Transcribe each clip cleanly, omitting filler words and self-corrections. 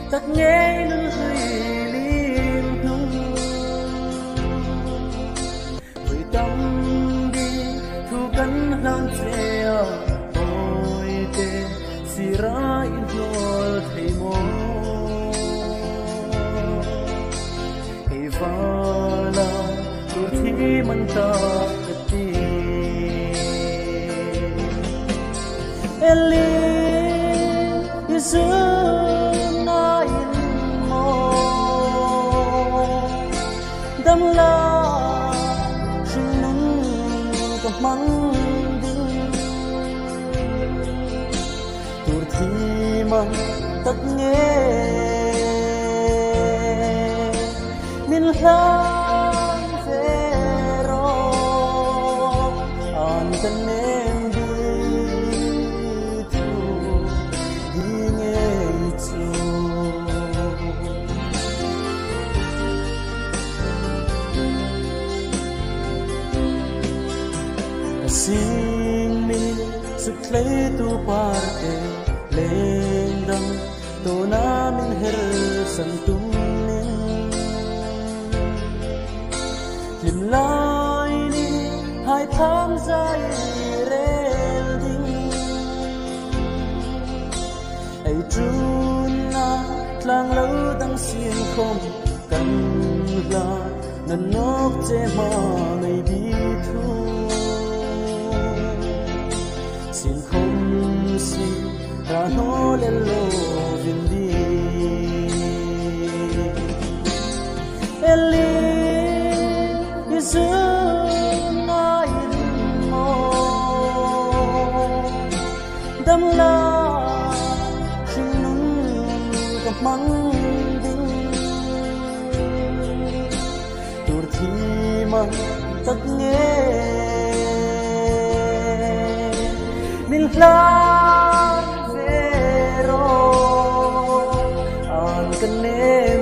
tất nghe nữ hơi liên hung với tâm đi thu cắn lang treo ôi tê si ra in hồn thấy mô Vala tu thi man ta ti Eli Yesu na in mo dam la shinun ka mang ding tu thi man tất nghe min lang zero an kanem di tu dinge tu sing mi suklay tu parte lendang to namin her santum Lim lai ni hai tham zai rel ding ai trun na tlang lâu dang xiên không kan la nan nok che ma mai bi thu xin không si ra no le lo vin di Eli Yesu na in mo dam la shinun ka mang ding tur thi man tất nghe min lang zero an kanem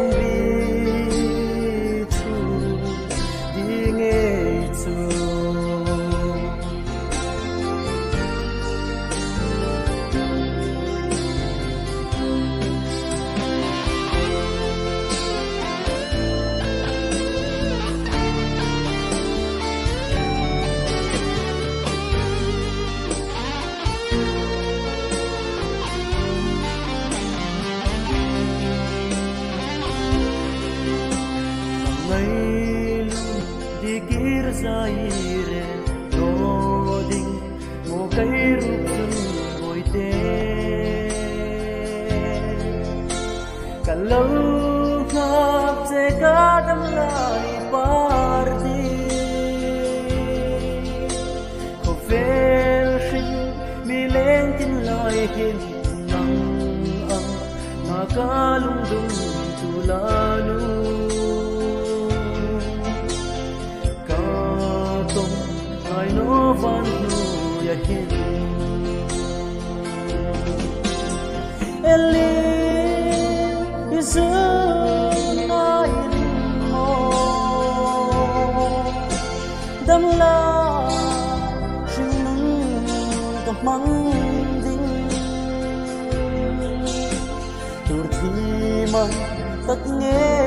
Digir zaire roding mo kay rupun boite kalau ngap se kadam lai pardi ko fel shin mi len tin lai hin nang ang makalung dung tulanu I know one who ya him Eli Yesu na in mo dam la shinun ka mang ding tur thi man tất nghe